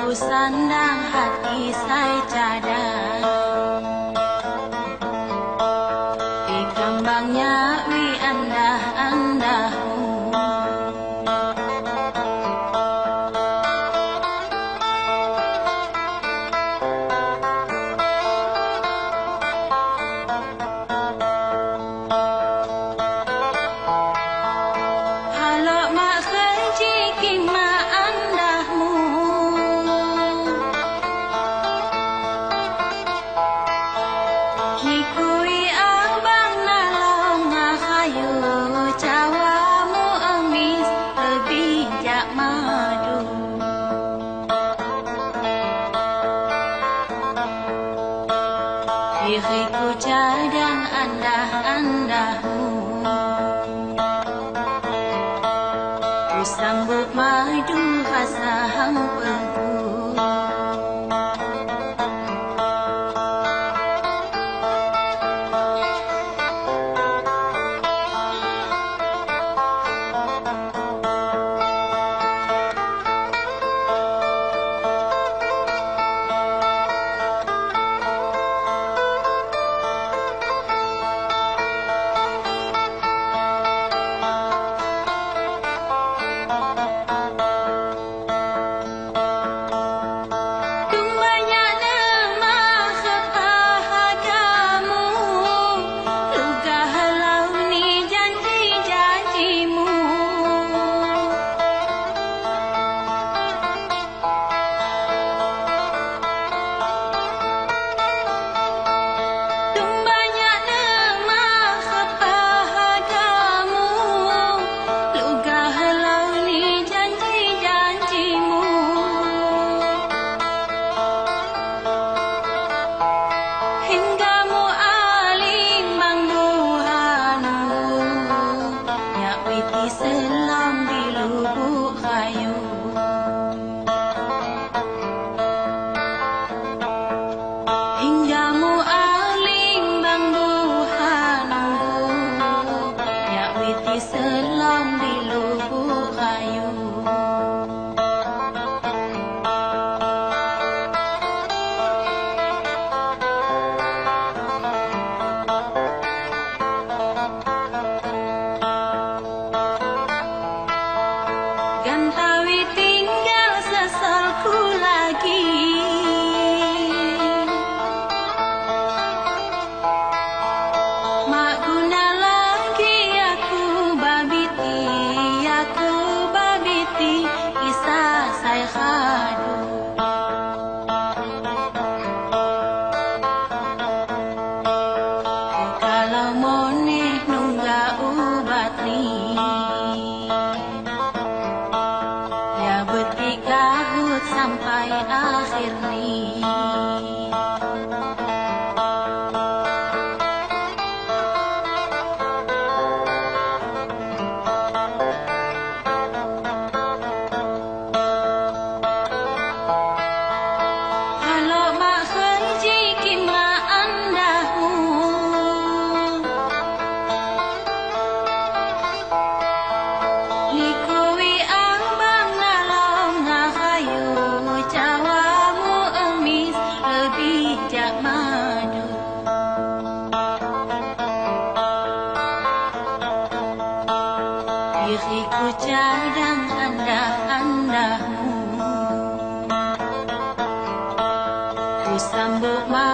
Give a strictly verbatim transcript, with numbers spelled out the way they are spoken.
Ku sandang hati saya cadang di kembangnya wi andah-andahmu. Halo mak kecik mak andahmu, nikui abang nalong ngahayu cawamu emis lebih jak madu. Diriku cadang andah-andahmu, ku sambut madu rasa hampaku. Selam di lubuk kayu, hingga mu aling bang buhanu, ya witi selam di lubuk kayu. Gantawi tinggal sesalku lagi, mak guna lagi aku babiti, aku babiti kisah saya khadu. Kalau moneh nunggak ubat ni, kahut sampai akhir ni. Halo mak kecik mak andahmu, nikui abang nalong ngahayu cawamu emis lebih jak madu. Diriku cadang andah-andahmu, ku sambut